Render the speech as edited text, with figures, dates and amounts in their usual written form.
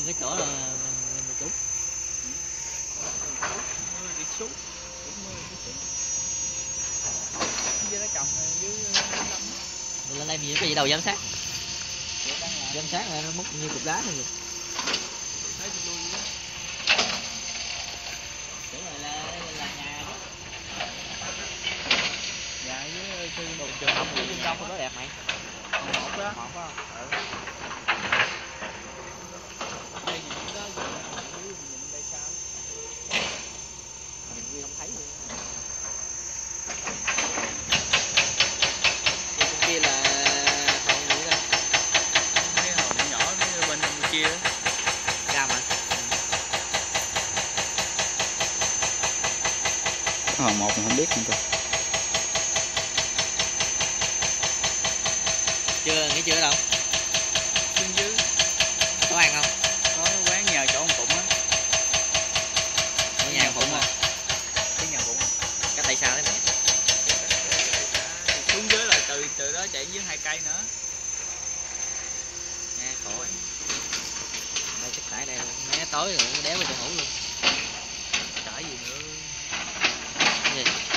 cái chỗ là mình trúng. Mưa đi xuống, mưa đi xuống. Dưới nó trồng dưới lâm. Mình lên đây mình có gì đâu giám sát. Giám sát là nó múc như cục đá thôi. Thấy tôi lui á. Chỗ này là nhà chứ. Nhà với trường học của trung tâm có đẹp mày. một đó. Một đó. Đây gì đó nhìn đây sao? Mình không thấy luôn. Bên kia là thằng gì đó. Cái hồ nhỏ cái bên kia đó. Cam hả? Hòn một mình không biết không cơ. Chưa, nghỉ chưa đâu? Xuống dưới. Có ăn không? Có quán nhờ chỗ ông Phụng á. Ở nhà ông Phụng à? Cái nhà Phụng. Cách tay sao đấy mẹ? Xuống dưới là từ đó chạy dưới 2 cây nữa. Nghe khổ rồi. Đây chắc tại đây mé tối rồi đéo vào chỗ ngủ luôn. Chả gì nữa. Cái gì?